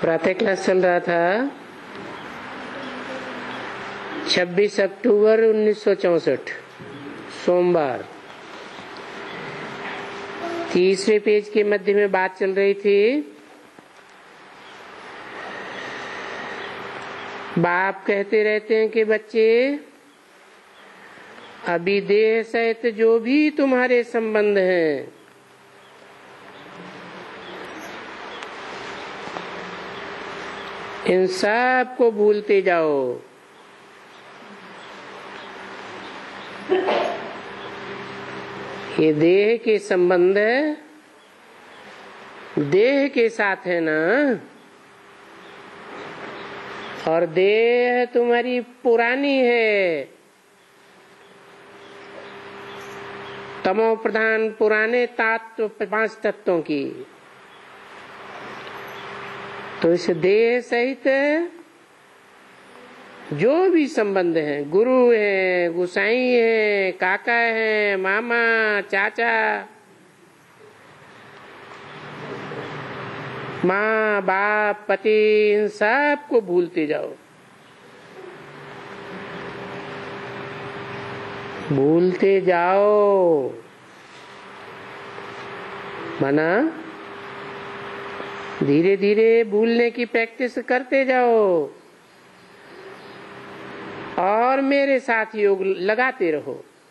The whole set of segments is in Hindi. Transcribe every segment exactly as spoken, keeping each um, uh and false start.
प्रातः क्लास चल रहा था छब्बीस अक्टूबर उन्नीस सौ चौसठ सोमवार। तीसरे पेज के मध्य में बात चल रही थी। बाप कहते रहते हैं कि बच्चे, अभी देह सहित जो भी तुम्हारे संबंध हैं, इन सब को भूलते जाओ। ये देह के संबंध देह के साथ है ना, और देह तुम्हारी पुरानी है, तमो प्रधान पुराने तत्व पांच तत्वों की। तो इस देह सहित जो भी संबंध है, गुरु है, गुसाई है, काका है, मामा, चाचा, माँ बाप, पति, इन सब को भूलते जाओ। भूलते जाओ माना धीरे धीरे भूलने की प्रैक्टिस करते जाओ और मेरे साथ योग लगाते रहो।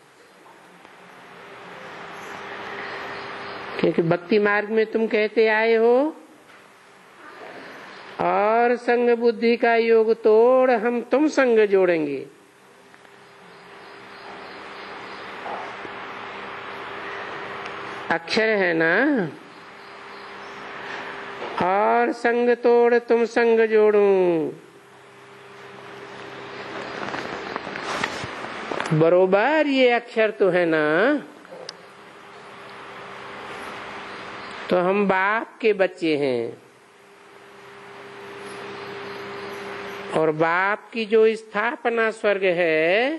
क्योंकि भक्ति मार्ग में तुम कहते आए हो, और संग बुद्धि का योग तोड़ हम तुम संग जोड़ेंगे। अक्षर है ना, और संग तोड़ तुम संग जोड़ूं। बरोबर ये अक्षर तो है ना। तो हम बाप के बच्चे हैं, और बाप की जो स्थापना स्वर्ग है,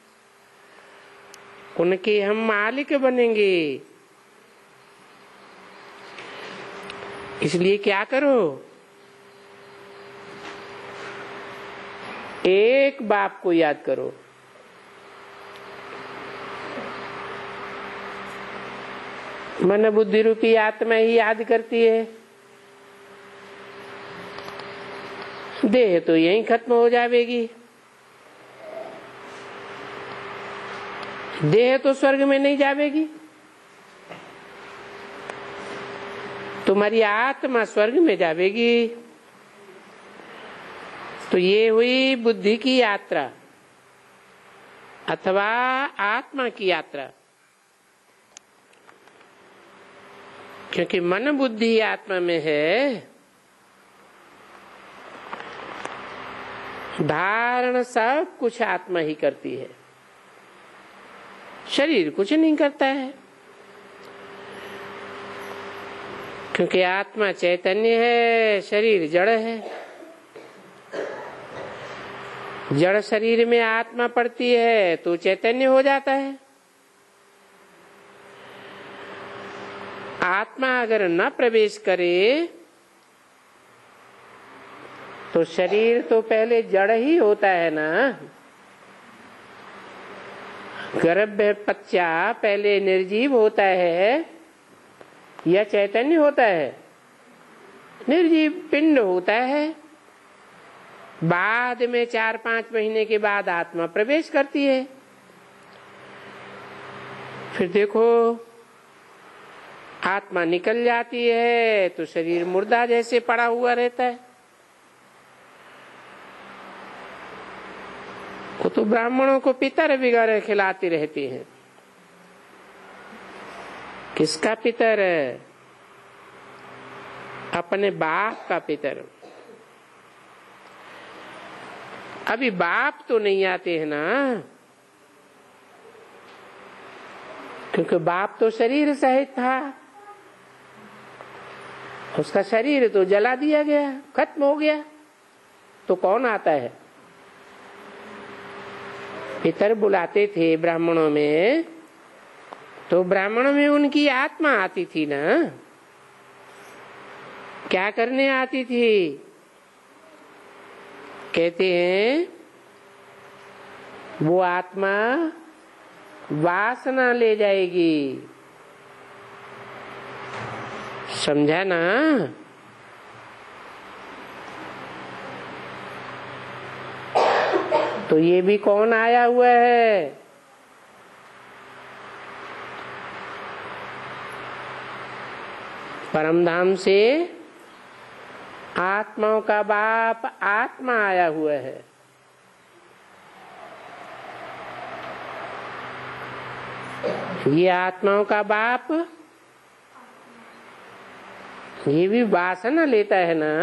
उनके हम मालिक बनेंगे। इसलिए क्या करो, एक बाप को याद करो। मन बुद्धि रूपी आत्मा ही याद करती है। देह तो यहीं खत्म हो जाएगी। देह तो स्वर्ग में नहीं जाएगी। तुम्हारी आत्मा स्वर्ग में जाएगी। तो ये हुई बुद्धि की यात्रा अथवा आत्मा की यात्रा। क्योंकि मन बुद्धि आत्मा में है, धारण सब कुछ आत्मा ही करती है, शरीर कुछ नहीं करता है। क्योंकि आत्मा चैतन्य है, शरीर जड़ है। जड़ शरीर में आत्मा पड़ती है तो चैतन्य हो जाता है। आत्मा अगर न प्रवेश करे तो शरीर तो पहले जड़ ही होता है ना। गर्भपत्या पहले निर्जीव होता है या चैतन्य होता है? निर्जीव पिंड होता है। बाद में चार पांच महीने के बाद आत्मा प्रवेश करती है। फिर देखो, आत्मा निकल जाती है तो शरीर मुर्दा जैसे पड़ा हुआ रहता है। वो तो ब्राह्मणों को पितर वगैरह खिलाती रहती हैं। किसका पितर? अपने बाप का पितर। अभी बाप तो नहीं आते हैं ना, क्योंकि बाप तो शरीर सहित था। उसका शरीर तो जला दिया गया, खत्म हो गया। तो कौन आता है? पितर बुलाते थे ब्राह्मणों में, तो ब्राह्मणों में उनकी आत्मा आती थी ना। क्या करने आती थी? कहते हैं वो आत्मा वासना ले जाएगी। समझा ना? तो ये भी कौन आया हुआ है? परमधाम से आत्माओं का बाप आत्मा आया हुआ है। ये आत्माओं का बाप ये भी वासना लेता है ना।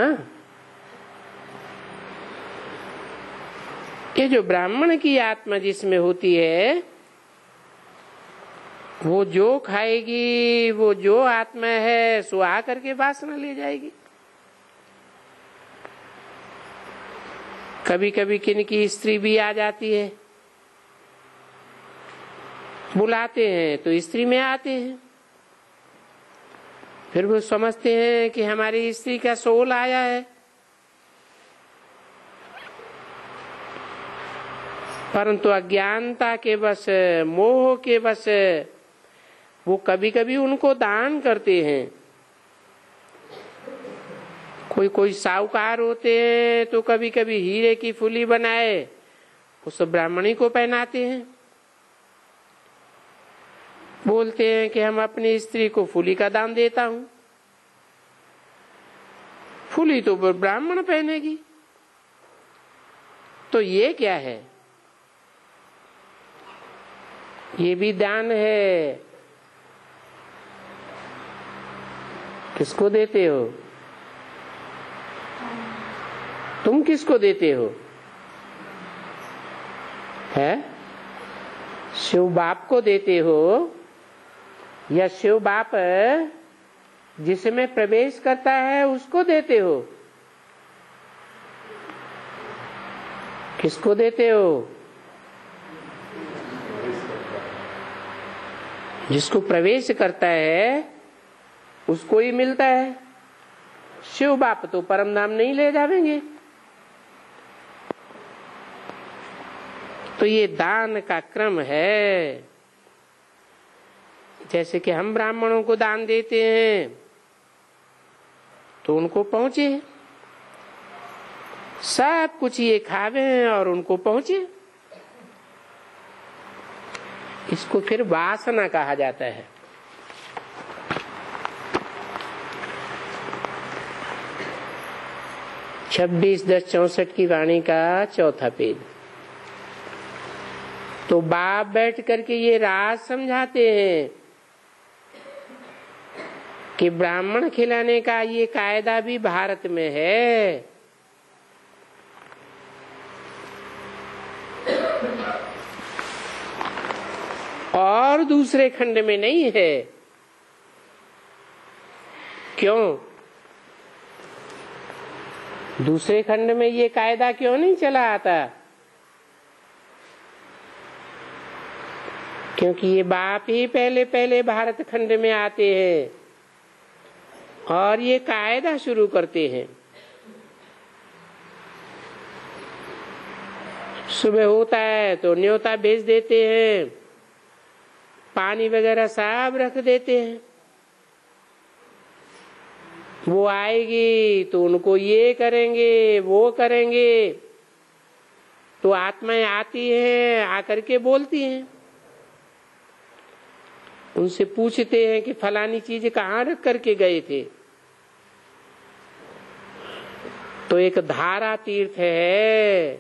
ये जो ब्राह्मण की आत्मा जिसमें होती है, वो जो खाएगी, वो जो आत्मा है सो आकर के वासना ले जाएगी। कभी कभी किन की स्त्री भी आ जाती है, बुलाते हैं तो स्त्री में आते हैं, फिर वो समझते हैं कि हमारी स्त्री का सोल आया है। परंतु अज्ञानता के वश, मोह के वश वो कभी कभी उनको दान करते हैं। कोई कोई साहूकार होते हैं तो कभी कभी हीरे की फुली बनाए उस ब्राह्मणी को पहनाते हैं। बोलते हैं कि हम अपनी स्त्री को फुली का दान देता हूं। फुली तो ब्राह्मण पहनेगी। तो ये क्या है? ये भी दान है। किसको देते हो? तुम किसको देते हो? है शिव बाप को देते हो या शिव बाप जिसमें प्रवेश करता है उसको देते हो? किसको देते हो? जिसको प्रवेश करता है उसको ही मिलता है। शिव बाप तो परम धाम नहीं ले जाएंगे। तो ये दान का क्रम है। जैसे कि हम ब्राह्मणों को दान देते हैं तो उनको पहुंचे, सब कुछ ये खावे और उनको पहुंचे। इसको फिर वासना कहा जाता है। छब्बीस दस चौसठ की वाणी का चौथा पेज। तो बाप बैठ करके ये राज समझाते हैं कि ब्राह्मण खिलाने का ये कायदा भी भारत में है। और दूसरे खंड में नहीं है। क्यों? दूसरे खंड में ये कायदा क्यों नहीं चला आता? क्योंकि ये बाप ही पहले पहले भारत खंड में आते हैं और ये कायदा शुरू करते हैं। सुबह होता है तो न्योता भेज देते हैं, पानी वगैरह सब रख देते हैं। वो आएगी तो उनको ये करेंगे वो करेंगे। तो आत्माएं आती हैं, आकर के बोलती हैं। उनसे पूछते हैं कि फलानी चीज कहाँ रख करके गए थे। तो एक धारा तीर्थ है,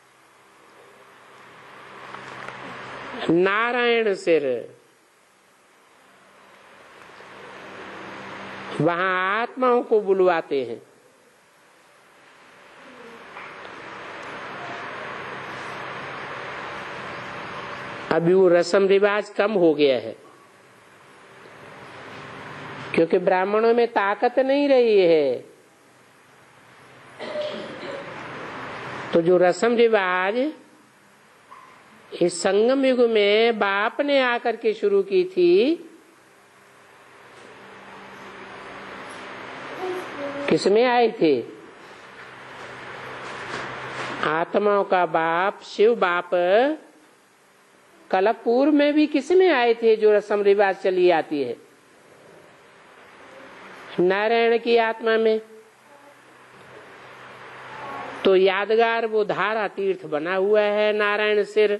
नारायण सिर, वहां आत्माओं को बुलवाते हैं। अभी वो रस्म रिवाज कम हो गया है क्योंकि ब्राह्मणों में ताकत नहीं रही है। तो जो रस्म रिवाज इस संगम युग में बाप ने आकर के शुरू की थी, किसमें आए थे? आत्माओं का बाप शिव बाप कलप पूर्व में भी किसमें आए थे जो रस्म रिवाज चली आती है? नारायण की आत्मा में। तो यादगार वो धारा तीर्थ बना हुआ है नारायण सिर।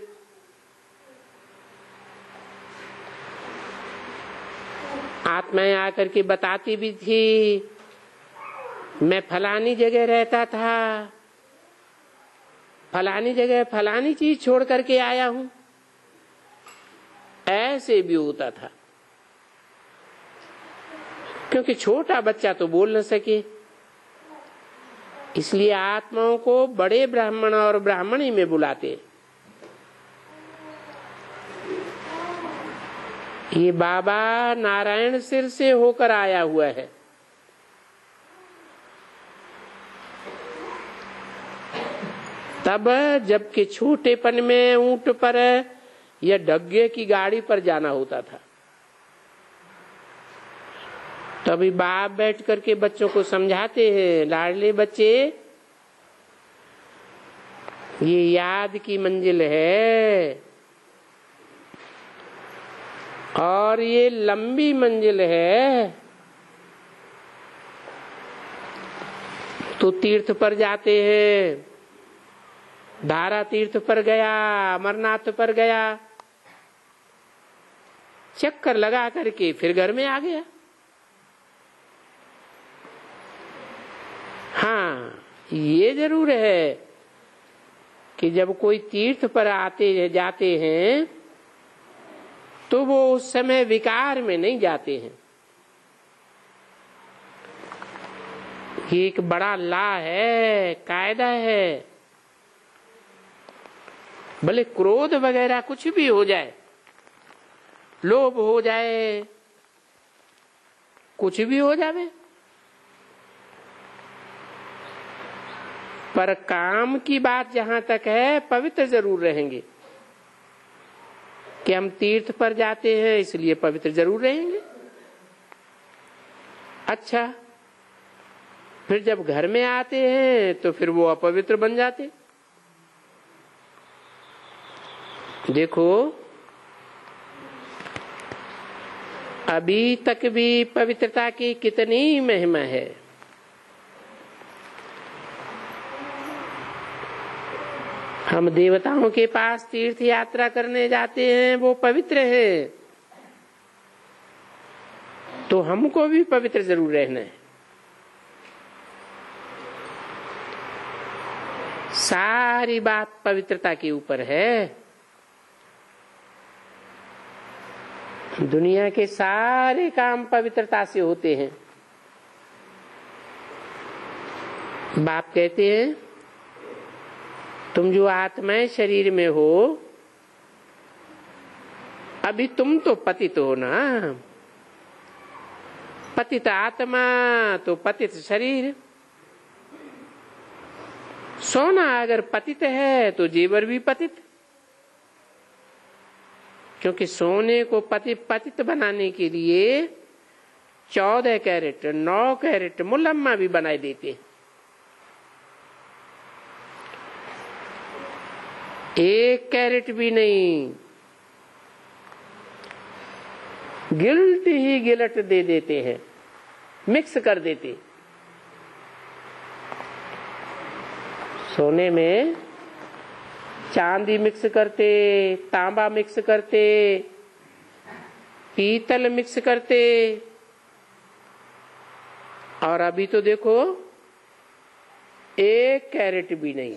आत्माएं आकर के बताती भी थी, मैं फलानी जगह रहता था, फलानी जगह फलानी चीज छोड़ करके आया हूं। ऐसे भी होता था, क्योंकि छोटा बच्चा तो बोल न सके, इसलिए आत्माओं को बड़े ब्राह्मण और ब्राह्मणी में बुलाते। ये बाबा नारायण सिर से होकर आया हुआ है। तब जबकि छोटेपन में ऊंट पर या डग्गे की गाड़ी पर जाना होता था, तभी बाप बैठ करके बच्चों को समझाते हैं, लाडले बच्चे ये याद की मंजिल है और ये लंबी मंजिल है। तो तीर्थ पर जाते हैं, धारा तीर्थ पर गया, अमरनाथ पर गया, चक्कर लगा करके फिर घर में आ गया। हाँ, ये जरूर है कि जब कोई तीर्थ पर आते जाते हैं तो वो उस समय विकार में नहीं जाते हैं। ये एक बड़ा ला है, कायदा है। भले क्रोध वगैरह कुछ भी हो जाए, लोभ हो जाए, कुछ भी हो जावे, पर काम की बात जहां तक है पवित्र जरूर रहेंगे। कि हम तीर्थ पर जाते हैं इसलिए पवित्र जरूर रहेंगे। अच्छा, फिर जब घर में आते हैं तो फिर वो अपवित्र बन जाते। देखो, अभी तक भी पवित्रता की कितनी महिमा है। हम देवताओं के पास तीर्थ यात्रा करने जाते हैं, वो पवित्र है, तो हमको भी पवित्र जरूर रहना है। सारी बात पवित्रता के ऊपर है। दुनिया के सारे काम पवित्रता से होते हैं। बाप कहते हैं, तुम जो आत्माएं शरीर में हो, अभी तुम तो पतित हो ना। पतित आत्मा तो पतित शरीर। सोना अगर पतित है तो जेवर भी पतित, क्योंकि सोने को पतित पतित बनाने के लिए चौदह कैरेट नौ कैरेट मुलम्मा भी बनाए देते। एक कैरेट भी नहीं, गिल्ट ही गिलट दे देते हैं, मिक्स कर देते। सोने में चांदी मिक्स करते, तांबा मिक्स करते, पीतल मिक्स करते, और अभी तो देखो एक कैरेट भी नहीं,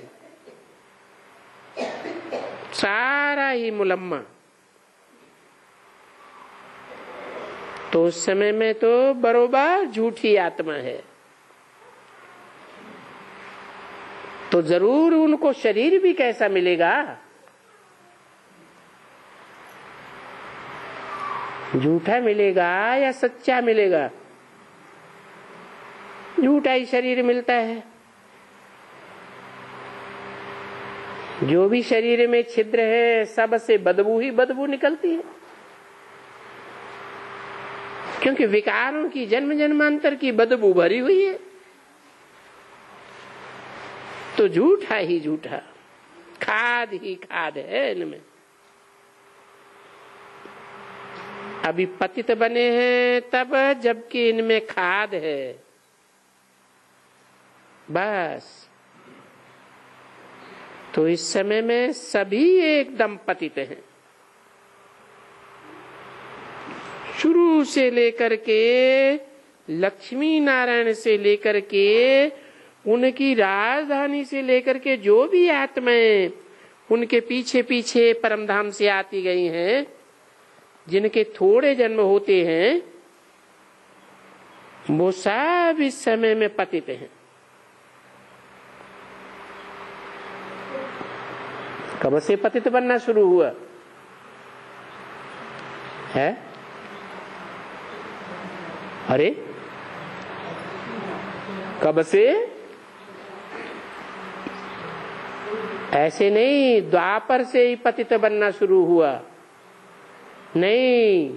सारा ही मुलम्मा। तो उस समय में तो बरोबर झूठी आत्मा है। तो जरूर उनको शरीर भी कैसा मिलेगा, झूठा मिलेगा या सच्चा मिलेगा? झूठा ही शरीर मिलता है। जो भी शरीर में छिद्र है सब से बदबू ही बदबू निकलती है, क्योंकि विकारों की जन्म जन्मांतर की बदबू भरी हुई है। तो झूठा ही झूठा, खाद ही खाद है इनमें। अभी पतित बने हैं तब जबकि इनमें खाद है, बस। तो इस समय में सभी एकदम पतित हैं, शुरू से लेकर के लक्ष्मी नारायण से लेकर के उनकी राजधानी से लेकर के जो भी आत्माएं उनके पीछे पीछे परमधाम से आती गई हैं, जिनके थोड़े जन्म होते हैं, वो सब इस समय में पतित हैं। कब से पतित बनना शुरू हुआ है? अरे कब से? ऐसे नहीं द्वापर से ही पतित बनना शुरू हुआ, नहीं,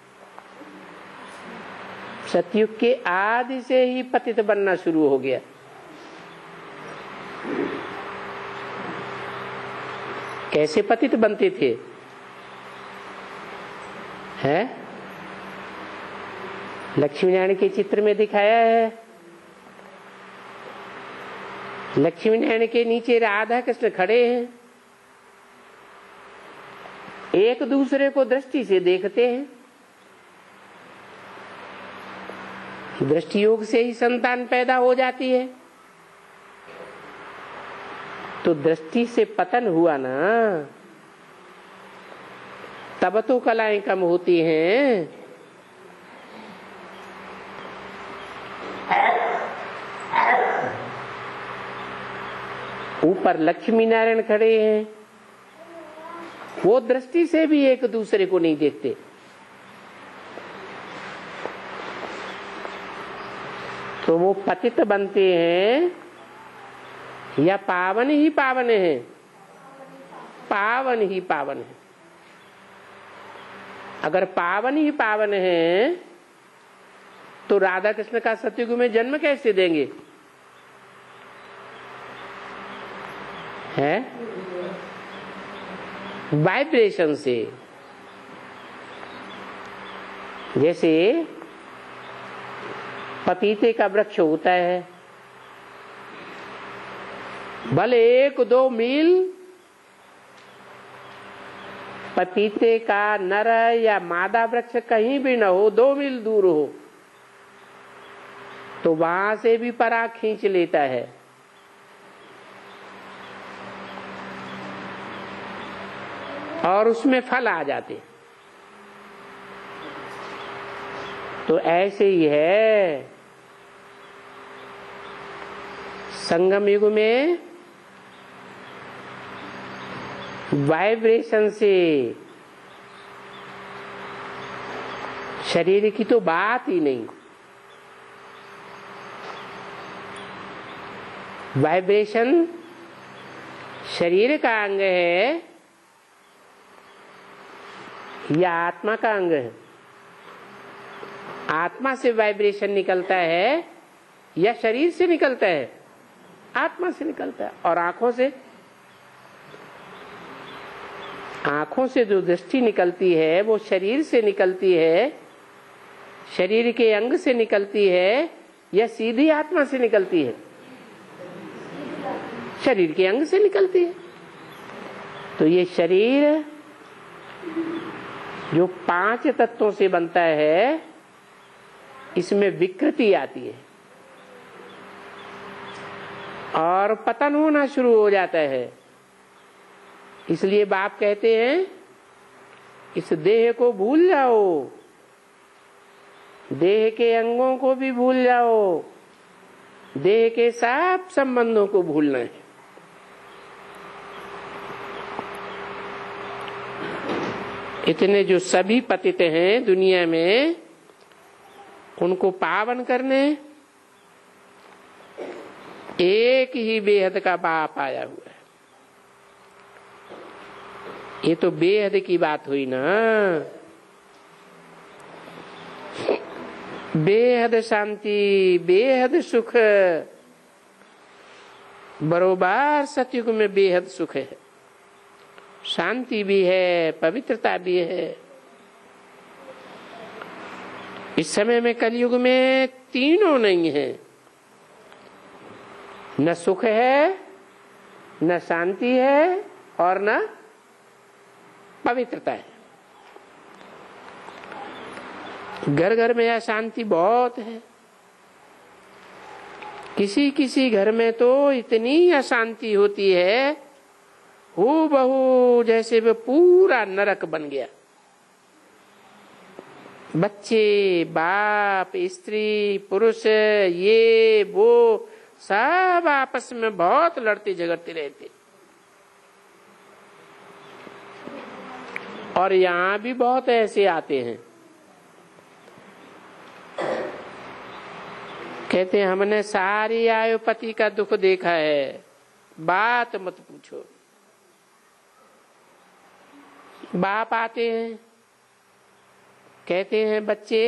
सतयुग के आदि से ही पतित बनना शुरू हो गया। कैसे पतित बनते थे? है लक्ष्मी नारायण के चित्र में दिखाया है। लक्ष्मी नारायण के नीचे राधा कृष्ण खड़े हैं, एक दूसरे को दृष्टि से देखते हैं। दृष्टि योग से ही संतान पैदा हो जाती है। तो दृष्टि से पतन हुआ ना, तब तो कलाएं कम होती हैं। ऊपर लक्ष्मी नारायण खड़े हैं, वो दृष्टि से भी एक दूसरे को नहीं देखते। तो वो पतित बनते हैं या पावन ही पावन है? पावन ही पावन है। अगर पावन ही पावन है तो राधा कृष्ण का सतयुग में जन्म कैसे देंगे? है वाइब्रेशन से। जैसे पपीते का वृक्ष होता है, भले एक दो मील पपीते का नर या मादा वृक्ष कहीं भी न हो, दो मील दूर हो, तो वहां से भी पराग खींच लेता है। और उसमें फल आ जाते। तो ऐसे ही है संगम युग में वाइब्रेशन से शरीर की तो बात ही नहीं। वाइब्रेशन शरीर का अंग है या आत्मा का अंग है? आत्मा से वाइब्रेशन निकलता है या शरीर से निकलता है? आत्मा से निकलता है। और आंखों से? आंखों से जो दृष्टि निकलती है वो शरीर से निकलती है, शरीर के अंग से निकलती है या सीधी आत्मा से निकलती है? शरीर के अंग से निकलती है। तो ये शरीर जो पांच तत्वों से बनता है, इसमें विकृति आती है और पतन होना शुरू हो जाता है। इसलिए बाप कहते हैं इस देह को भूल जाओ, देह के अंगों को भी भूल जाओ, देह के सब संबंधों को भूलना है। इतने जो सभी पतित हैं दुनिया में, उनको पावन करने एक ही बेहद का बाप आया हुआ है। ये तो बेहद की बात हुई ना। बेहद शांति, बेहद सुख, बरोबर सतयुग में बेहद सुख है, शांति भी है, पवित्रता भी है। इस समय में कलयुग में तीनों नहीं है, न सुख है, न शांति है और न पवित्रता है। घर घर में अशांति बहुत है। किसी किसी घर में तो इतनी अशांति होती है, हू बहू जैसे वो पूरा नरक बन गया। बच्चे, बाप, स्त्री, पुरुष, ये वो सब आपस में बहुत लड़ते झगड़ते रहते। और यहाँ भी बहुत ऐसे आते हैं, कहते हैं हमने सारी आयु पति का दुख देखा है, बात मत पूछो। बाप आते हैं, कहते हैं बच्चे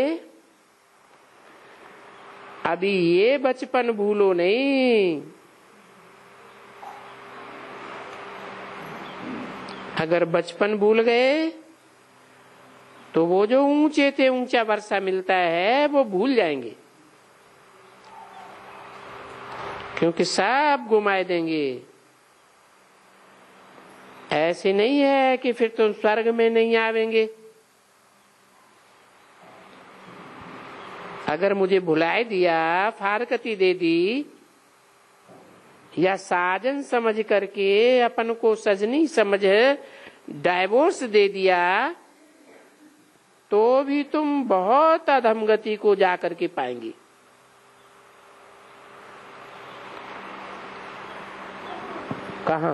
अभी ये बचपन भूलो नहीं, अगर बचपन भूल गए तो वो जो ऊंचे थे ऊंचा वर्षा मिलता है वो भूल जाएंगे, क्योंकि सब गुमाए देंगे। ऐसे नहीं है कि फिर तुम स्वर्ग में नहीं आवेंगे। अगर मुझे भुलाए दिया, फारकती दे दी या साजन समझ करके अपन को सजनी समझ डाइवोर्स दे दिया, तो भी तुम बहुत अधमगति को जाकर के पाएंगी। कहाँ?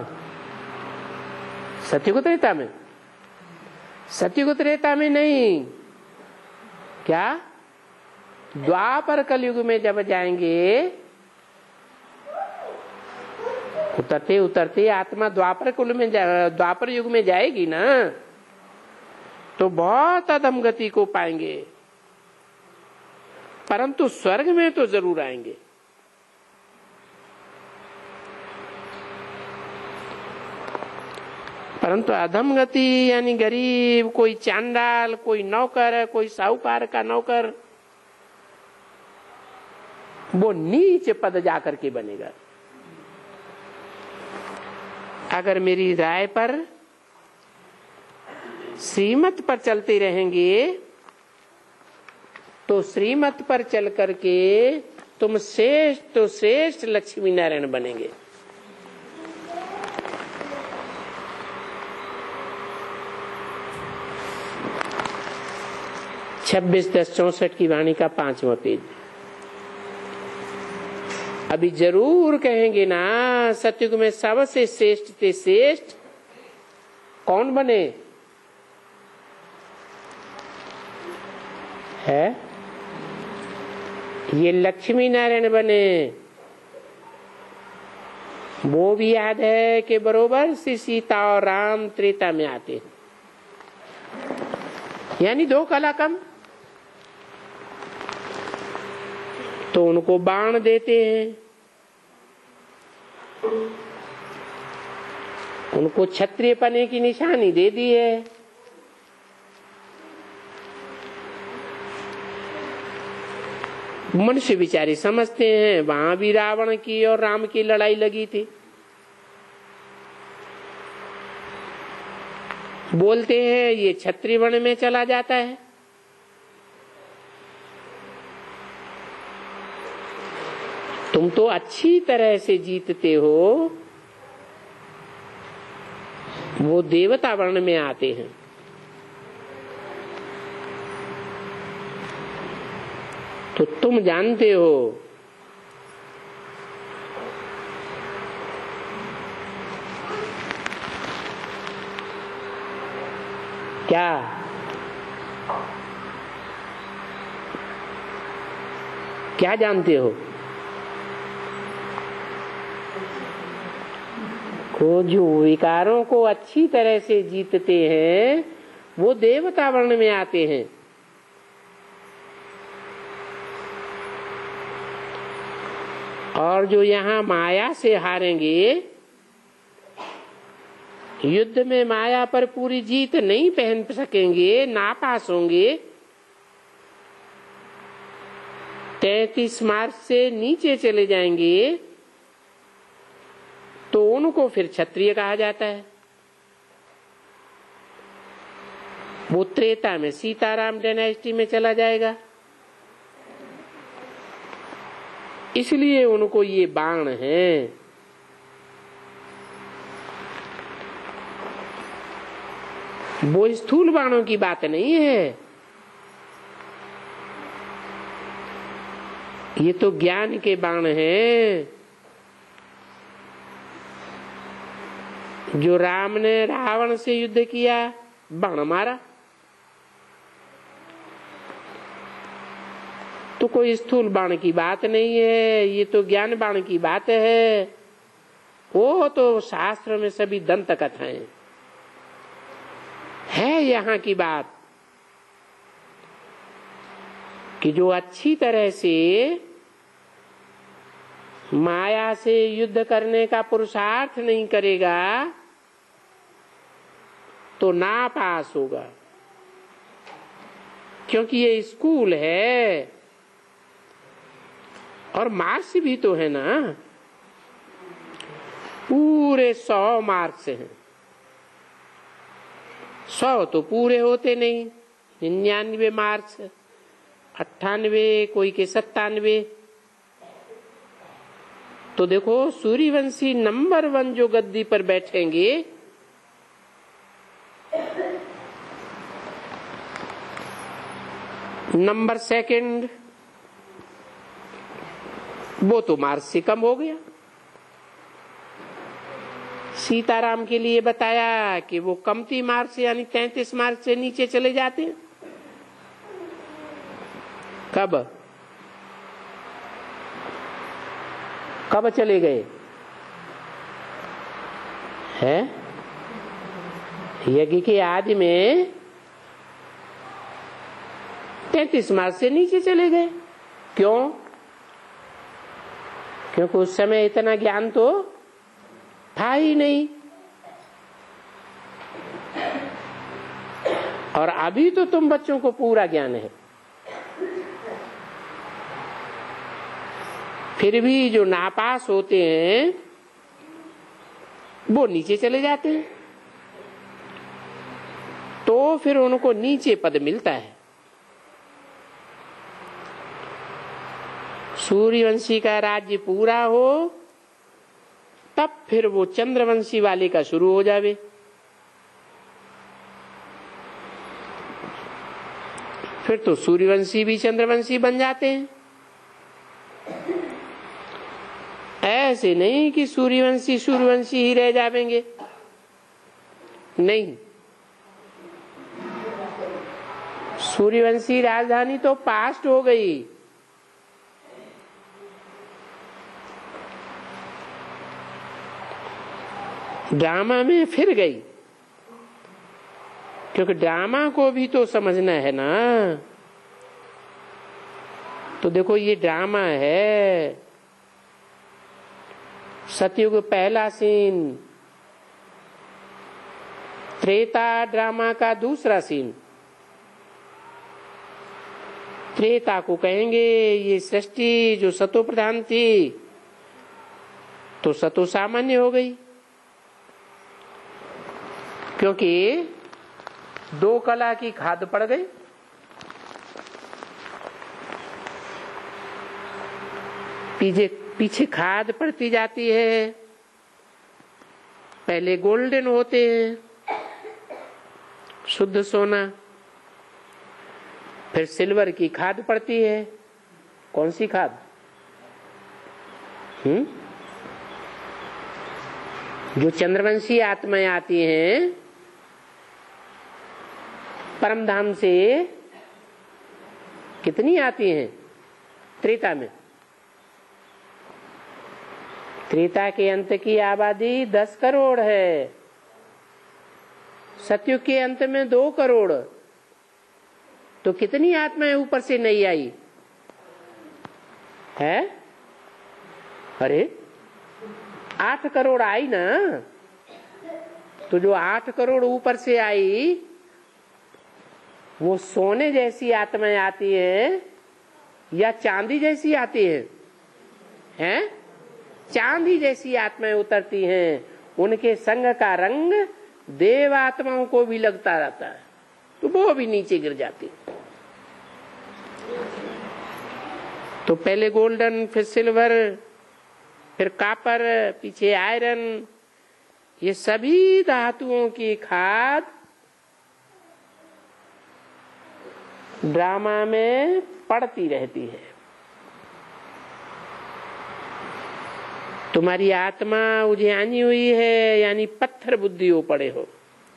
सतयुग त्रेता में? सतयुग त्रेता में नहीं, क्या द्वापर कलयुग में जब जाएंगे, उतरते उतरते आत्मा द्वापर कुल में द्वापर युग में जाएगी ना, तो बहुत अधमगति को पाएंगे, परंतु स्वर्ग में तो जरूर आएंगे। परंतु अधम गति यानी गरीब, कोई चांडाल, कोई नौकर, कोई साहूकार का नौकर, वो नीच पद जाकर के बनेगा। अगर मेरी राय पर, श्रीमत पर चलते रहेंगे तो श्रीमत पर चल करके तुम श्रेष्ठ तो श्रेष्ठ लक्ष्मी नारायण बनेंगे। छब्बीस दस चौसठ की वाणी का पांचवा पेज। अभी जरूर कहेंगे ना, सतयुग में सबसे श्रेष्ठ थे श्रेष्ठ कौन बने है? ये लक्ष्मी नारायण बने। वो भी याद है कि बरोबर श्री सीता और राम त्रेता में आते हैं, यानी दो कला कम, तो उनको बाण देते हैं, उनको क्षत्रिय पने की निशानी दे दी है। मनुष्य बिचारे समझते हैं वहां भी रावण की और राम की लड़ाई लगी थी। बोलते हैं ये क्षत्रिय वर्ण में चला जाता है। तुम तो अच्छी तरह से जीतते हो, वो देवता वर्ण में आते हैं। तो तुम जानते हो क्या क्या जानते हो को जो विकारों को अच्छी तरह से जीतते हैं वो देवता वर्ण में आते हैं। और जो यहाँ माया से हारेंगे, युद्ध में माया पर पूरी जीत नहीं पहन सकेंगे, नापास होंगे, तैतीस मार्च से नीचे चले जाएंगे, तो उनको फिर क्षत्रिय कहा जाता है। वो त्रेता में सीताराम डायनेस्टी में चला जाएगा। इसलिए उनको ये बाण है। वो स्थूल बाणों की बात नहीं है, ये तो ज्ञान के बाण हैं। जो राम ने रावण से युद्ध किया, बाण मारा, तो कोई स्थूल बाण की बात नहीं है, ये तो ज्ञान बाण की बात है। वो तो शास्त्र में सभी दंत कथाएं है। यहाँ की बात कि जो अच्छी तरह से माया से युद्ध करने का पुरुषार्थ नहीं करेगा, तो नापास होगा। क्योंकि ये स्कूल है और मार्क्स भी तो है ना, पूरे सौ मार्क्स हैं। सौ तो पूरे होते नहीं, निन्यानवे मार्क्स, अट्ठानवे, कोई के सत्तानवे। तो देखो सूर्यवंशी नंबर वन जो गद्दी पर बैठेंगे, नंबर सेकंड वो तो मार्क्स से कम हो गया। सीताराम के लिए बताया कि वो कमती मार्क्स यानी तैंतीस मार्क्स से नीचे चले जाते हैं। कब कब चले गए हैं? यज्ञ के आदि में तैंतीस मार्क्स से नीचे चले गए। क्यों? क्योंकि उस समय इतना ज्ञान तो था ही नहीं, और अभी तो तुम बच्चों को पूरा ज्ञान है। फिर भी जो नापास होते हैं वो नीचे चले जाते हैं, तो फिर उनको नीचे पद मिलता है। सूर्यवंशी का राज्य पूरा हो तब फिर वो चंद्रवंशी वाले का शुरू हो जावे। फिर तो सूर्यवंशी भी चंद्रवंशी बन जाते हैं। ऐसे नहीं कि सूर्यवंशी सूर्यवंशी ही रह जाएंगे, नहीं। सूर्यवंशी राजधानी तो पास्ट हो गई, ड्रामा में फिर गई, क्योंकि ड्रामा को भी तो समझना है ना। तो देखो ये ड्रामा है। सतयुग पहला सीन, त्रेता ड्रामा का दूसरा सीन। त्रेता को कहेंगे ये सृष्टि जो सतो प्रधान थी तो सतो सामान्य हो गई, क्योंकि दो कला की खाद पड़ गई। पीछे पीछे खाद पड़ती जाती है। पहले गोल्डन होते हैं, शुद्ध सोना, फिर सिल्वर की खाद पड़ती है। कौन सी खाद? हम्म जो चंद्रवंशी आत्माएं आती हैं परम धाम से, कितनी आती हैं त्रेता में? त्रेता के अंत की आबादी दस करोड़ है, सतयुग के अंत में दो करोड़। तो कितनी आत्माएं ऊपर से नहीं आई है? अरे आठ करोड़ आई ना, तो जो आठ करोड़ ऊपर से आई वो सोने जैसी आत्माएं आती है या चांदी जैसी आती है? हैं? चांदी जैसी आत्माएं उतरती हैं, उनके संग का रंग देव आत्माओं को भी लगता रहता है, तो वो भी नीचे गिर जाती। तो पहले गोल्डन, फिर सिल्वर, फिर कापर, पीछे आयरन, ये सभी धातुओं की खाद ड्रामा में पड़ती रहती है। तुम्हारी आत्मा उजियानी हुई है, यानी पत्थर बुद्धि हो पड़े हो,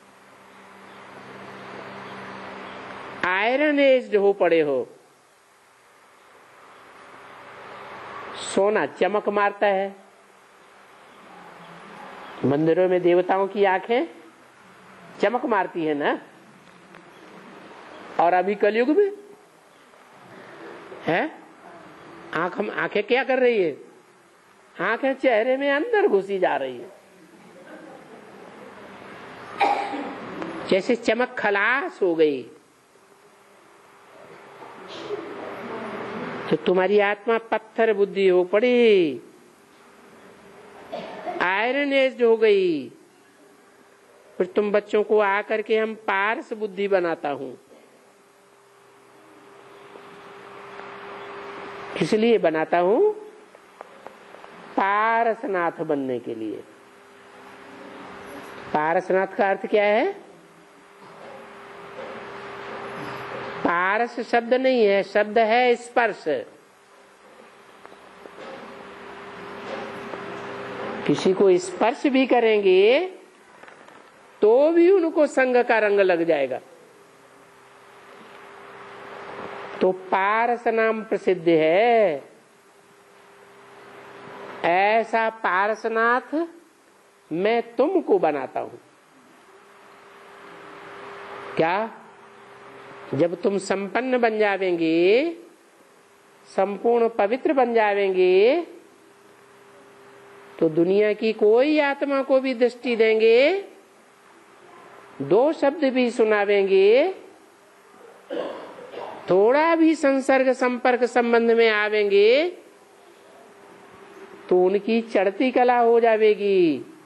आयरन एज्ड हो पड़े हो। सोना चमक मारता है, मंदिरों में देवताओं की आंखें चमक मारती है ना, और अभी कलयुग में है आंख, हम आंखें क्या कर रही है? आंखें चेहरे में अंदर घुसी जा रही है, जैसे चमक खलास हो गई। तो तुम्हारी आत्मा पत्थर बुद्धि हो पड़ी, आयरन एज हो गई। फिर तुम बच्चों को आकर के हम पारस बुद्धि बनाता हूं, किस लिए बनाता हूं? पारसनाथ बनने के लिए। पारसनाथ का अर्थ क्या है? पारस शब्द नहीं है, शब्द है स्पर्श। किसी को स्पर्श भी करेंगे तो भी उनको संग का रंग लग जाएगा। तो पारस नाम प्रसिद्ध है। ऐसा पारसनाथ मैं तुमको बनाता हूं। क्या? जब तुम संपन्न बन जावेंगे, संपूर्ण पवित्र बन जावेंगे, तो दुनिया की कोई आत्मा को भी दृष्टि देंगे, दो शब्द भी सुनावेंगे, थोड़ा भी संसर्ग संपर्क संबंध में आवेंगे तो उनकी चढ़ती कला हो जाएगी।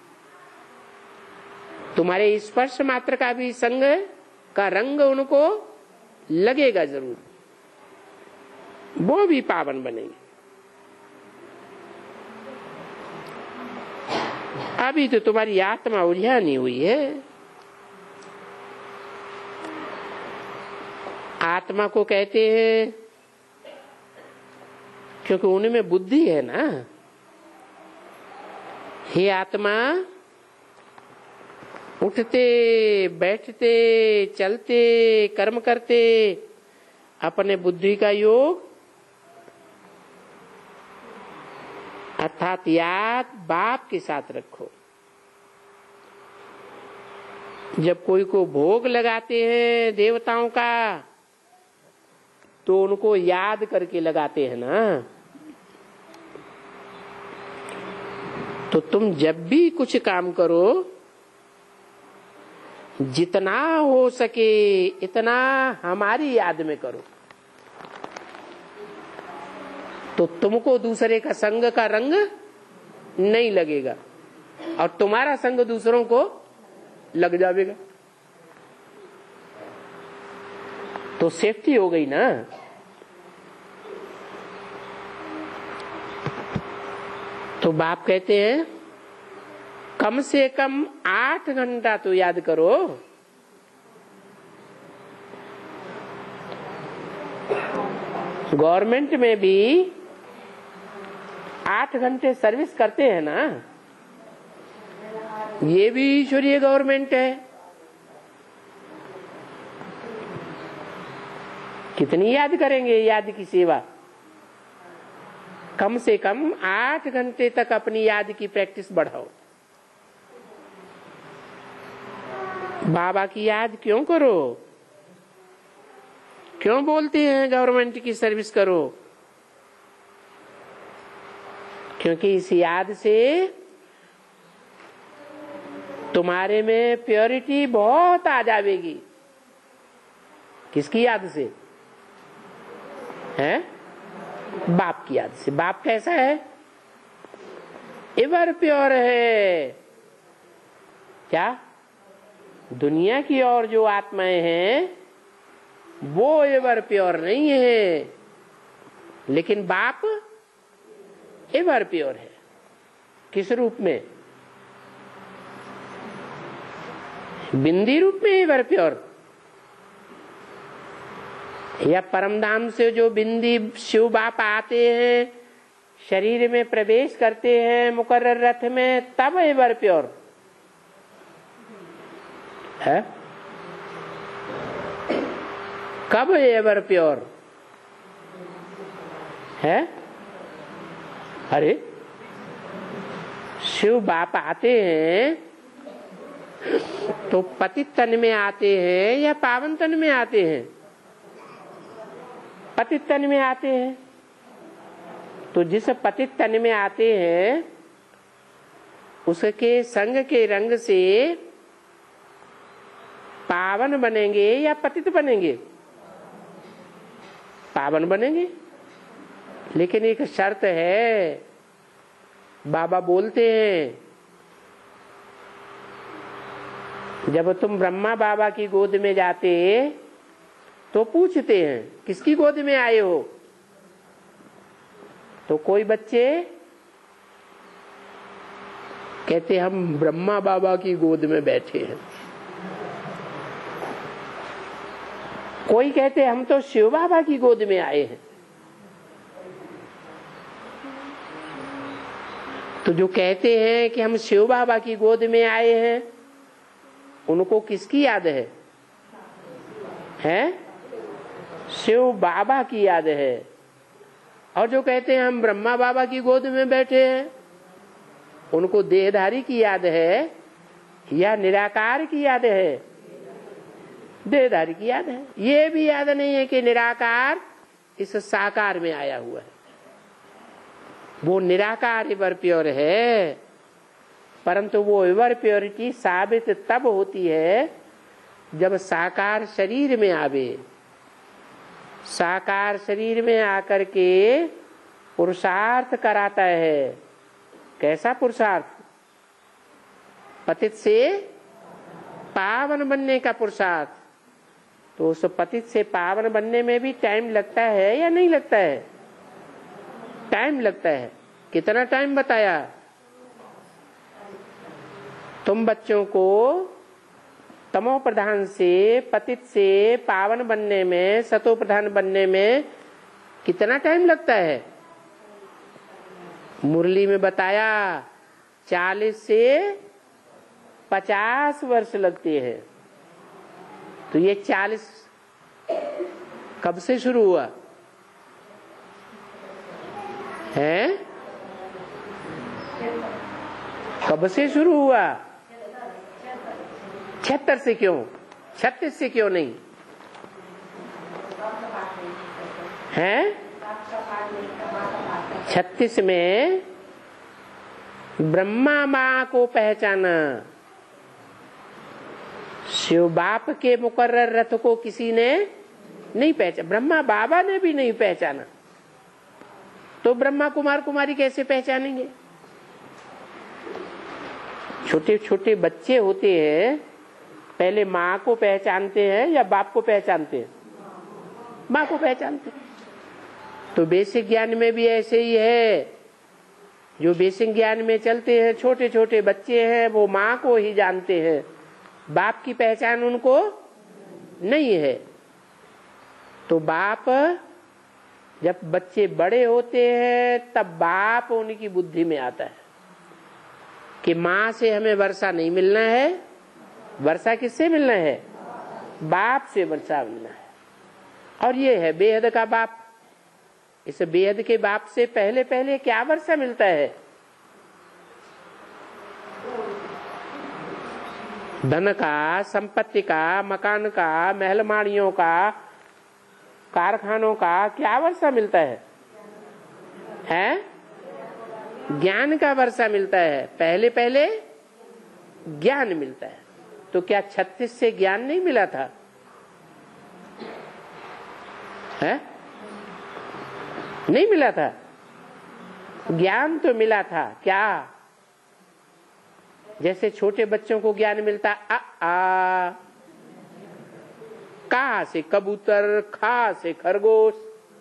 तुम्हारे स्पर्श मात्र का भी संग का रंग उनको लगेगा जरूर, वो भी पावन बनेंगे। अभी तो तुम्हारी आत्मा उलझानी हुई है। आत्मा को कहते हैं क्योंकि उनमें बुद्धि है ना। हे आत्मा, उठते बैठते चलते कर्म करते अपने बुद्धि का योग अर्थात याद बाप के साथ रखो। जब कोई को भोग लगाते हैं देवताओं का तो उनको याद करके लगाते हैं ना। तो तुम जब भी कुछ काम करो, जितना हो सके इतना हमारी याद में करो, तो तुमको दूसरे का संग का रंग नहीं लगेगा और तुम्हारा संग दूसरों को लग जाएगा। तो सेफ्टी हो गई ना। तो बाप कहते हैं कम से कम आठ घंटा तो याद करो। गवर्नमेंट में भी आठ घंटे सर्विस करते हैं ना, ये भी ईश्वरीय गवर्नमेंट है। कितनी याद करेंगे याद की सेवा? कम से कम आठ घंटे तक अपनी याद की प्रैक्टिस बढ़ाओ। बाबा की याद क्यों करो? क्यों बोलते हैं गवर्नमेंट की सर्विस करो? क्योंकि इस याद से तुम्हारे में प्योरिटी बहुत आ जाएगी। किसकी याद से? हैं? बाप की याद से। बाप कैसा है? एवर प्योर है। क्या? दुनिया की और जो आत्माएं हैं वो एवर प्योर नहीं है, लेकिन बाप एवर प्योर है। किस रूप में? बिंदी रूप में एवर प्योर। या परमधाम से जो बिंदी शिव बाप आते हैं, शरीर में प्रवेश करते हैं मुकर्रर रथ में, तब एवर प्योर है। कब एवर प्योर है? अरे शिव बाप आते हैं तो पतित तन में आते हैं या पावन तन में आते हैं? पतित तन में आते हैं। तो जिस पतित तन में आते हैं उसके संग के रंग से पावन बनेंगे या पतित बनेंगे? पावन बनेंगे। लेकिन एक शर्त है, बाबा बोलते हैं जब तुम ब्रह्मा बाबा की गोद में जाते तो पूछते हैं किसकी गोद में आए हो? तो कोई बच्चे कहते हम ब्रह्मा बाबा की गोद में बैठे हैं, कोई कहते हम तो शिव बाबा की गोद में आए हैं। तो जो कहते हैं कि हम शिव बाबा की गोद में आए हैं, उनको किसकी याद है? हैं? शिव बाबा की याद है। और जो कहते हैं हम ब्रह्मा बाबा की गोद में बैठे हैं, उनको देहधारी की याद है या निराकार की याद है? देहधारी की याद है। ये भी याद नहीं है कि निराकार इस साकार में आया हुआ है। वो निराकार एवर प्योर है, परंतु वो एवर प्योरिटी साबित तब होती है जब साकार शरीर में आवे। साकार शरीर में आकर के पुरुषार्थ कराता है। कैसा पुरुषार्थ? पतित से पावन बनने का पुरुषार्थ। तो उस पतित से पावन बनने में भी टाइम लगता है या नहीं लगता है? टाइम लगता है। कितना टाइम बताया? तुम बच्चों को तमो प्रधान से पतित से पावन बनने में, सतो प्रधान बनने में कितना टाइम लगता है? मुरली में बताया चालीस से पचास वर्ष लगते हैं। तो ये चालीस कब से शुरू हुआ है? कब से शुरू हुआ? छिहत्तर से क्यों? छत्तीस से क्यों नहीं है? छत्तीस में ब्रह्मा माँ को पहचाना। शिव बाप के मुकर्रर रथ को किसी ने नहीं पहचाना, ब्रह्मा बाबा ने भी नहीं पहचाना, तो ब्रह्मा कुमार कुमारी कैसे पहचानेंगे? छोटे छोटे बच्चे होते हैं, पहले माँ को पहचानते हैं या बाप को पहचानते हैं? माँ को पहचानते हैं। तो बेसिक ज्ञान में भी ऐसे ही है। जो बेसिक ज्ञान में चलते हैं, छोटे छोटे बच्चे हैं, वो माँ को ही जानते हैं, बाप की पहचान उनको नहीं है। तो बाप जब बच्चे बड़े होते हैं तब बाप उनकी बुद्धि में आता है कि माँ से हमें वर्षा नहीं मिलना है। वर्षा किससे मिलना है? बाप से वर्षा मिलना है। और ये है बेहद का बाप। इस बेहद के बाप से पहले पहले क्या वर्षा मिलता है? धन का, संपत्ति का, मकान का, महल माड़ियों का, कारखानों का क्या वर्षा मिलता है? हैं? ज्ञान का वर्षा मिलता है, पहले पहले ज्ञान मिलता है। तो क्या छत्तीस से ज्ञान नहीं मिला था? है? नहीं मिला था? ज्ञान तो मिला था। क्या? जैसे छोटे बच्चों को ज्ञान मिलता आ, आ का से कबूतर, खा से खरगोश।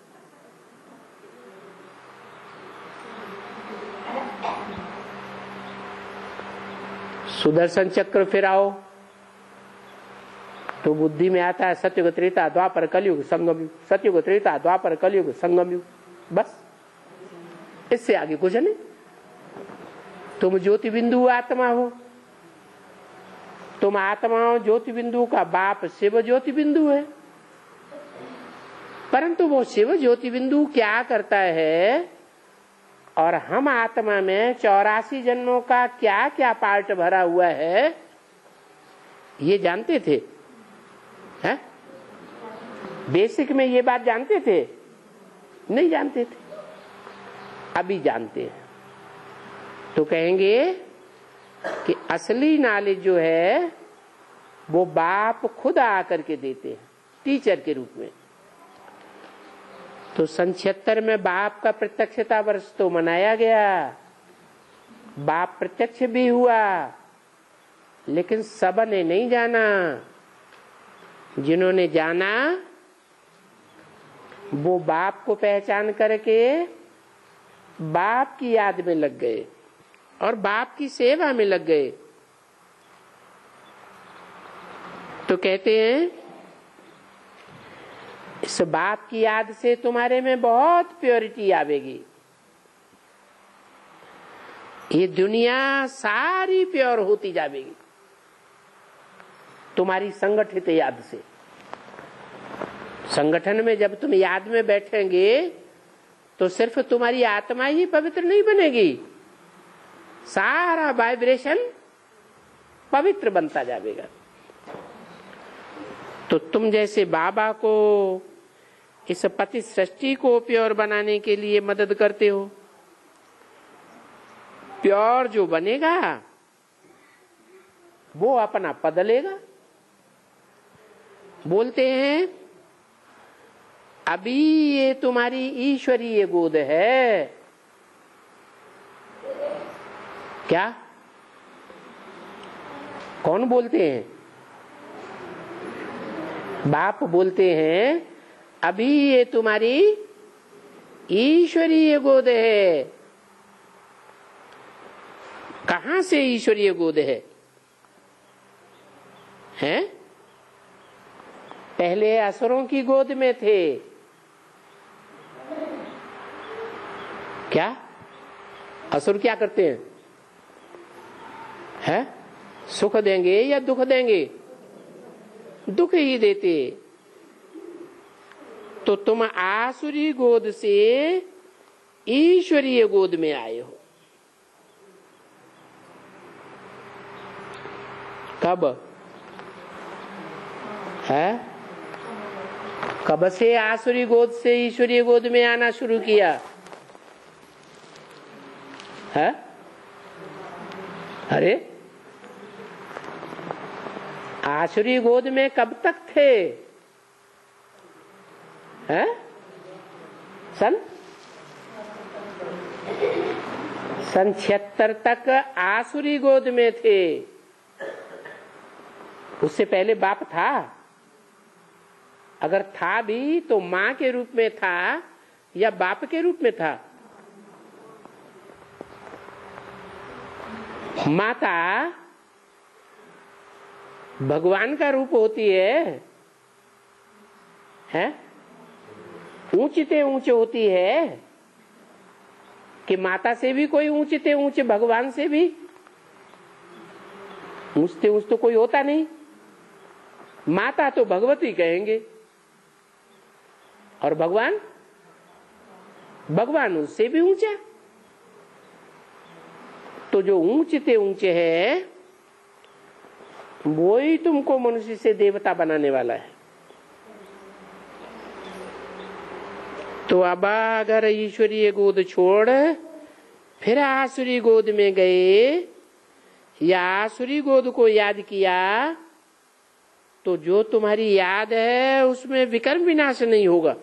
सुदर्शन चक्र फिराओ तो बुद्धि में आता है सत्युग त्रेता द्वापर कलयुग संगम युग, सत्युग त्रेता द्वापर कलयुग संगम युग। बस इससे आगे कुछ नहीं। तुम ज्योति बिंदु आत्मा हो, तुम आत्मा हो ज्योति बिंदु का, बाप शिव ज्योति बिंदु है। परंतु वो शिव ज्योति बिंदु क्या करता है और हम आत्मा में चौरासी जन्मों का क्या क्या पार्ट भरा हुआ है, ये जानते थे? है? बेसिक में ये बात जानते थे? नहीं जानते थे, अभी जानते हैं। तो कहेंगे कि असली नॉलेज जो है वो बाप खुद आकर के देते हैं टीचर के रूप में। तो सन छिहत्तर में बाप का प्रत्यक्षता वर्ष तो मनाया गया, बाप प्रत्यक्ष भी हुआ, लेकिन सबने नहीं जाना। जिन्होंने जाना वो बाप को पहचान करके बाप की याद में लग गए और बाप की सेवा में लग गए। तो कहते हैं इस बाप की याद से तुम्हारे में बहुत प्योरिटी आवेगी। ये दुनिया सारी प्योर होती जाएगी तुम्हारी संगठित याद से। संगठन में जब तुम याद में बैठेंगे तो सिर्फ तुम्हारी आत्मा ही पवित्र नहीं बनेगी, सारा वाइब्रेशन पवित्र बनता जाएगा। तो तुम जैसे बाबा को इस पति सृष्टि को प्योर बनाने के लिए मदद करते हो। प्योर जो बनेगा वो अपना पद लेगा। बोलते हैं अभी ये तुम्हारी ईश्वरीय गोद है। क्या? कौन बोलते हैं? बाप बोलते हैं अभी ये तुम्हारी ईश्वरीय गोद है। कहां से ईश्वरीय गोद है? हैं? पहले असुरों की गोद में थे। क्या? असुर क्या करते हैं? हैं? सुख देंगे या दुख देंगे? दुख ही देते। तो तुम आसुरी गोद से ईश्वरीय गोद में आए हो। कब है? कब से आसुरी गोद से ईश्वरीय गोद में आना शुरू किया है? अरे आसुरी गोद में कब तक थे? हैं? सन सन छिहत्तर तक आसुरी गोद में थे। उससे पहले बाप था। अगर था भी तो माँ के रूप में था या बाप के रूप में था? माता भगवान का रूप होती है, हैं? ऊंचते ऊंचे होती है कि माता से भी कोई ऊंचते ऊंचे, भगवान से भी ऊंचते ऊंच तो कोई होता नहीं। माता तो भगवती कहेंगे और भगवान भगवान उससे भी ऊंचा। तो जो ऊंचते ऊंचे है वो ही तुमको मनुष्य से देवता बनाने वाला है। तो अब अगर ईश्वरीय गोद छोड़ फिर आसुरी गोद में गए या आसुरी गोद को याद किया, तो जो तुम्हारी याद है उसमें विकर्म विनाश नहीं होगा,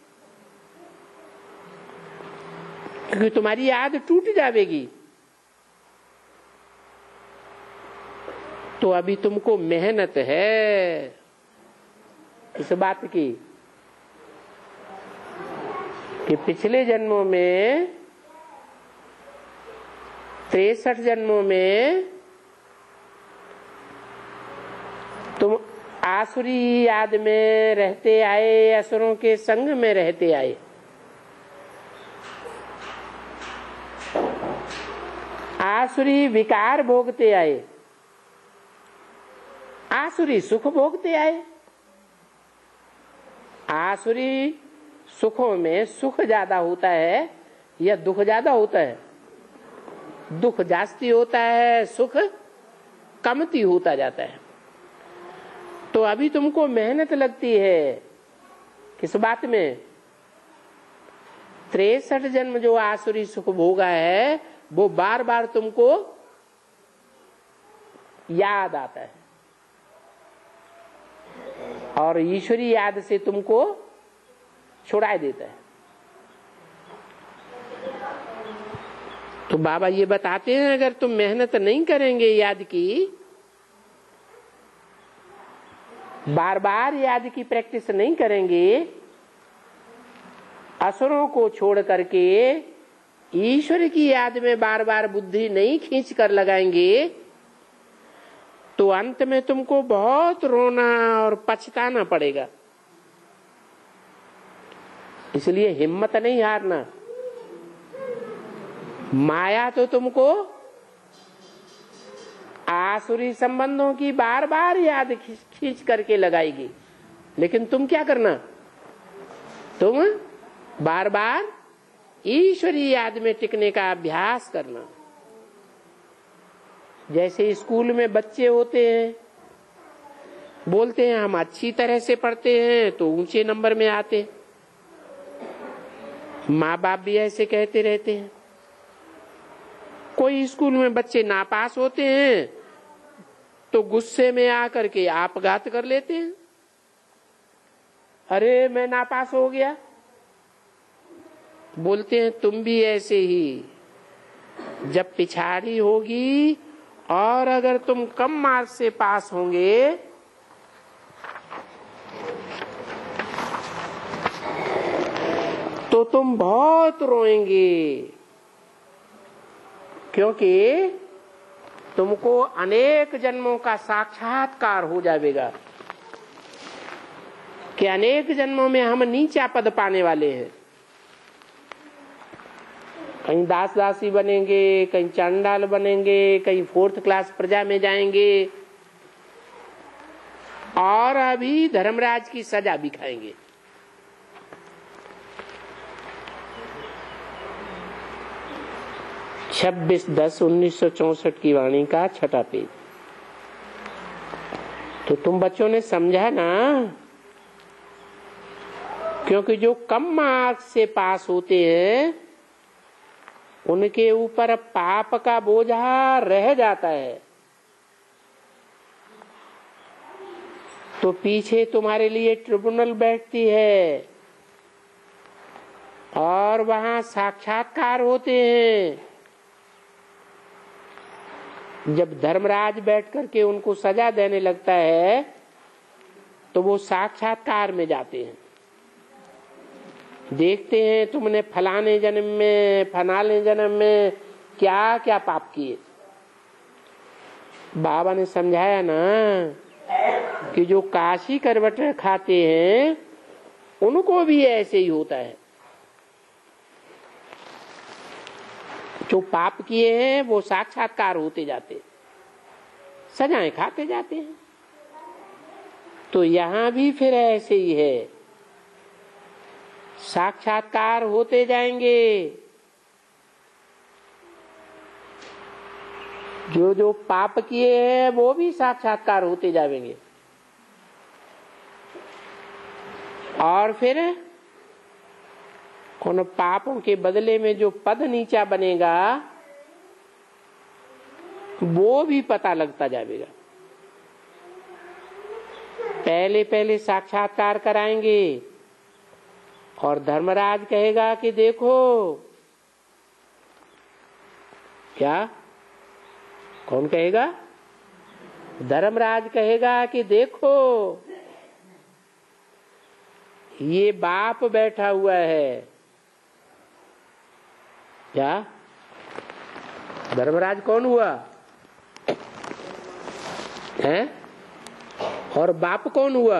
क्योंकि तुम्हारी याद टूट जाएगी। तो अभी तुमको मेहनत है इस बात की कि पिछले जन्मों में, तिरसठ जन्मों में तुम आसुरी याद में रहते आए, असुरों के संग में रहते आए। आसुरी विकार भोगते आए, आसुरी सुख भोगते आए। आसुरी सुखों में सुख ज्यादा होता है या दुख ज्यादा होता है? दुख जास्ती होता है, सुख कमती होता जाता है। तो अभी तुमको मेहनत लगती है किस बात में? तिरसठ जन्म जो आसुरी सुख भोगा है वो बार बार तुमको याद आता है, और ईश्वरी याद से तुमको छुड़ा देता है। तो बाबा ये बताते हैं, अगर तुम मेहनत नहीं करेंगे याद की, बार बार याद की प्रैक्टिस नहीं करेंगे, असुरों को छोड़ करके ईश्वर की याद में बार बार बुद्धि नहीं खींच कर लगाएंगे, तो अंत में तुमको बहुत रोना और पछताना पड़ेगा। इसलिए हिम्मत नहीं हारना। माया तो तुमको आसुरी संबंधों की बार बार याद खींच करके लगाएगी, लेकिन तुम क्या करना? तुम बार बार ईश्वरी याद में टिकने का अभ्यास करना। जैसे स्कूल में बच्चे होते हैं, बोलते हैं हम अच्छी तरह से पढ़ते हैं तो ऊंचे नंबर में आते हैं। माँ बाप भी ऐसे कहते रहते हैं। कोई स्कूल में बच्चे नापास होते हैं तो गुस्से में आकर के आपघात कर लेते हैं, अरे मैं नापास हो गया। बोलते हैं तुम भी ऐसे ही, जब पिछाड़ी होगी और अगर तुम कम मार्क्स से पास होंगे तो तुम बहुत रोएंगे, क्योंकि तुमको अनेक जन्मों का साक्षात्कार हो जाएगा कि अनेक जन्मों में हम नीचा पद पाने वाले हैं। कहीं दास दासी बनेंगे, कहीं चांडाल बनेंगे, कहीं फोर्थ क्लास प्रजा में जाएंगे, और अभी धर्मराज की सजा भी खाएंगे। छब्बीस दस उन्नीस सौ चौसठ की वाणी का छठा पेज। तो तुम बच्चों ने समझा ना, क्योंकि जो कम मार्क्स से पास होते हैं उनके ऊपर पाप का बोझा रह जाता है, तो पीछे तुम्हारे लिए ट्रिब्यूनल बैठती है और वहां साक्षात्कार होते हैं। जब धर्मराज बैठ करके उनको सजा देने लगता है तो वो साक्षात्कार में जाते हैं, देखते हैं तुमने फलाने जन्म में फलाने जन्म में क्या क्या पाप किए। बाबा ने समझाया ना कि जो काशी करवट खाते हैं उनको भी ऐसे ही होता है। जो पाप किए हैं वो साक्षात्कार होते जाते, सजाएं खाते जाते हैं। तो यहाँ भी फिर ऐसे ही है, साक्षात्कार होते जाएंगे। जो जो पाप किए हैं वो भी साक्षात्कार होते जाएंगे, और फिर उन पापों के बदले में जो पद नीचा बनेगा वो भी पता लगता जाएगा। पहले पहले साक्षात्कार कराएंगे और धर्मराज कहेगा कि देखो, क्या कौन कहेगा? धर्मराज कहेगा कि देखो ये बाप बैठा हुआ है। क्या धर्मराज कौन हुआ है? और बाप कौन हुआ?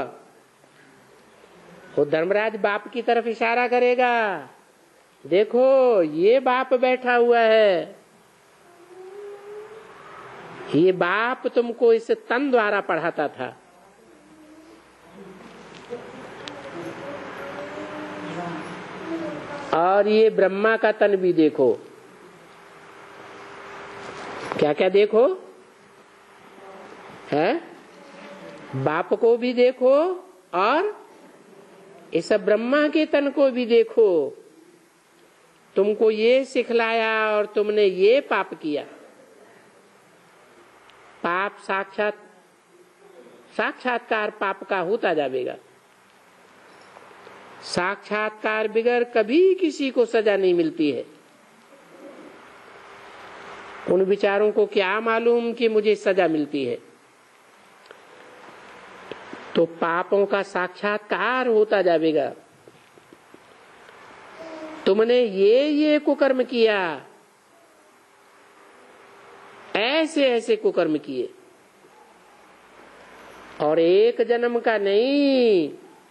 वो धर्मराज बाप की तरफ इशारा करेगा, देखो ये बाप बैठा हुआ है। ये बाप तुमको इस तन द्वारा पढ़ाता था। और ये ब्रह्मा का तन भी देखो। क्या क्या देखो है? बाप को भी देखो और इस ब्रह्मा के तन को भी देखो। तुमको ये सिखलाया और तुमने ये पाप किया। पाप साक्षात साक्षात्कार पाप का होता जाएगा। साक्षात्कार बिगर कभी किसी को सजा नहीं मिलती है। उन विचारों को क्या मालूम कि मुझे सजा मिलती है। तो पापों का साक्षात्कार होता जाएगा। तुमने ये ये कुकर्म किया, ऐसे ऐसे कुकर्म किए, और एक जन्म का नहीं,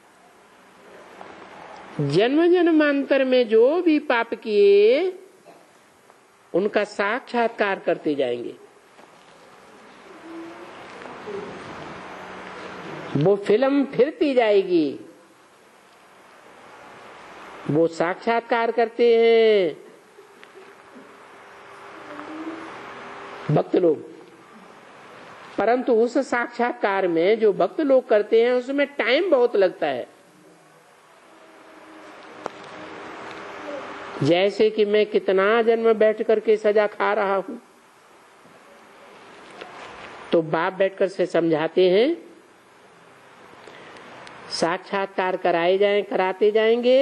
जन्म जन्मांतर में जो भी पाप किए उनका साक्षात्कार करते जाएंगे। वो फिल्म फिरती जाएगी। वो साक्षात्कार करते हैं भक्त लोग, परंतु उस साक्षात्कार में जो भक्त लोग करते हैं उसमें टाइम बहुत लगता है। जैसे कि मैं कितना जन्म बैठ करके सजा खा रहा हूं, तो बाप बैठकर से समझाते हैं, साक्षात्कार कराए जाएं, कराते जाएंगे,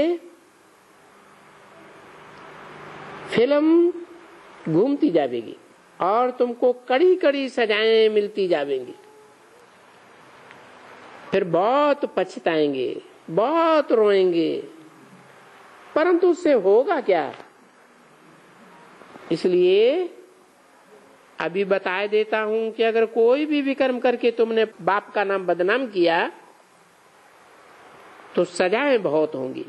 फिल्म घूमती जाएगी और तुमको कड़ी कड़ी सजाएं मिलती जाएंगी। फिर बहुत पछताएंगे, बहुत रोएंगे, परंतु उससे होगा क्या? इसलिए अभी बता देता हूं कि अगर कोई भी विकर्म करके तुमने बाप का नाम बदनाम किया तो सजाएं बहुत होंगी।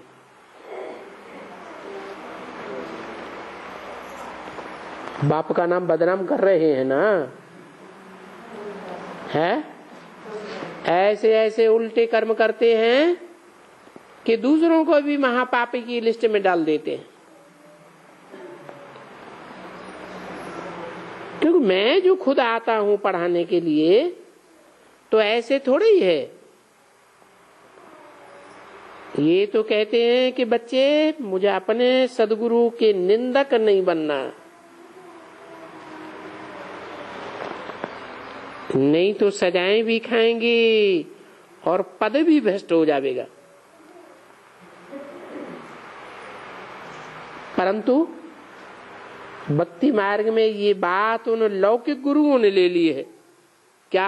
बाप का नाम बदनाम कर रहे हैं ना, है? ऐसे ऐसे उल्टे कर्म करते हैं कि दूसरों को भी महापापी की लिस्ट में डाल देते हैं। क्योंकि मैं जो खुद आता हूं पढ़ाने के लिए, तो ऐसे थोड़े ही है। ये तो कहते हैं कि बच्चे मुझे अपने सदगुरु के निंदक नहीं बनना, नहीं तो सजाएं भी खाएंगे और पद भी भ्रष्ट हो जाएगा। परंतु भक्ति मार्ग में ये बात उन लौकिक गुरुओं ने ले ली है। क्या?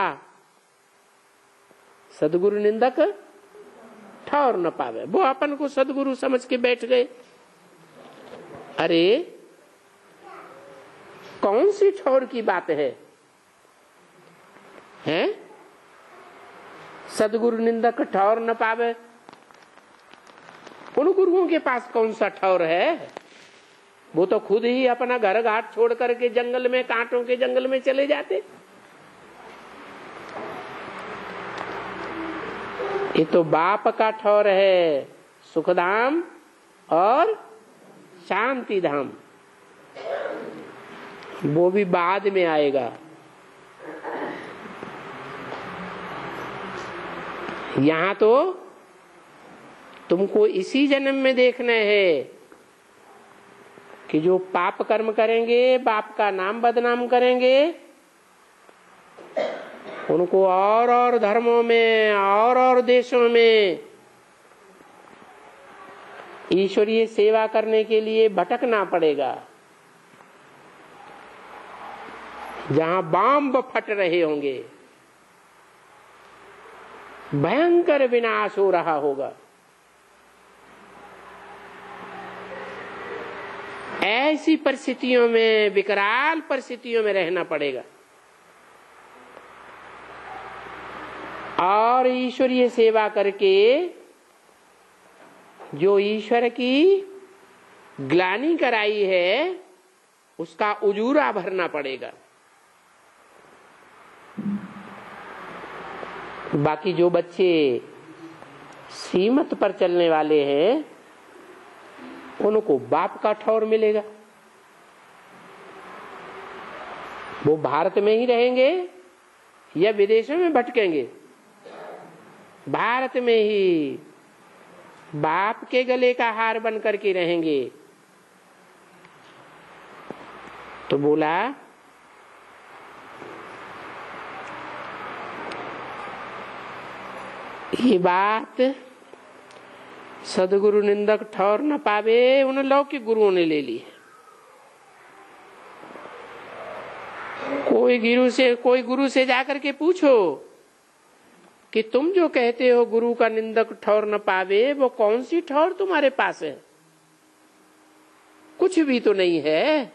सदगुरु निंदक ठौर न पावे। वो अपन को सदगुरु समझ के बैठ गए। अरे कौन सी ठौर की बात है? हैं? सदगुरु निंदक ठौर न पावे। उन गुरुओं के पास कौन सा ठौर है? वो तो खुद ही अपना घर घाट छोड़ करके जंगल में, कांटों के जंगल में चले जाते। ये तो बाप का ठौर है, सुखधाम और शांति धाम। वो भी बाद में आएगा। यहां तो तुमको इसी जन्म में देखना है कि जो पाप कर्म करेंगे, बाप का नाम बदनाम करेंगे, उनको और और धर्मों में और और देशों में ईश्वरीय सेवा करने के लिए भटकना पड़ेगा, जहां बम फट रहे होंगे, भयंकर विनाश हो रहा होगा। ऐसी परिस्थितियों में, विकराल परिस्थितियों में रहना पड़ेगा और ईश्वरीय सेवा करके जो ईश्वर की ग्लानि कराई है उसका उजूरा भरना पड़ेगा। बाकी जो बच्चे सीमत पर चलने वाले हैं उनको बाप का ठौर मिलेगा। वो भारत में ही रहेंगे या विदेशों में भटकेंगे? भारत में ही बाप के गले का हार बन करके रहेंगे। तो बोला ये बात सदगुरु निंदक ठौर न पावे, उन लौकिक गुरुओं ने ले ली। कोई गुरु से कोई गुरु से जाकर के पूछो कि तुम जो कहते हो गुरु का निंदक ठौर न पावे, वो कौन सी ठौर तुम्हारे पास है? कुछ भी तो नहीं है।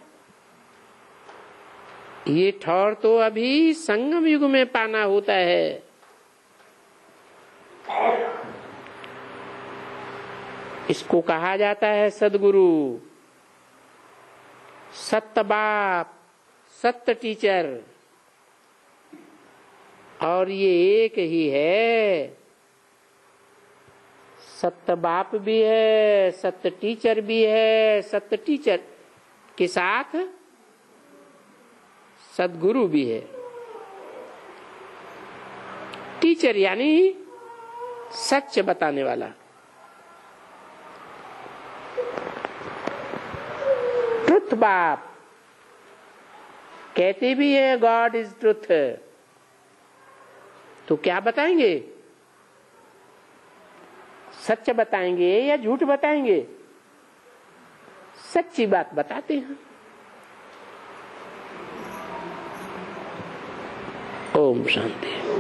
ये ठौर तो अभी संगम युग में पाना होता है। इसको कहा जाता है सदगुरु, सत्य बाप, सत्य टीचर। और ये एक ही है, सत्य बाप भी है, सत्य टीचर भी है, सत्य टीचर के साथ सदगुरु भी है। टीचर यानी सच बताने वाला, ट्रुथ बाप कहते भी है गॉड इज ट्रुथ। तो क्या बताएंगे? सच बताएंगे या झूठ बताएंगे? सच्ची बात बताते हैं। ओम शांति।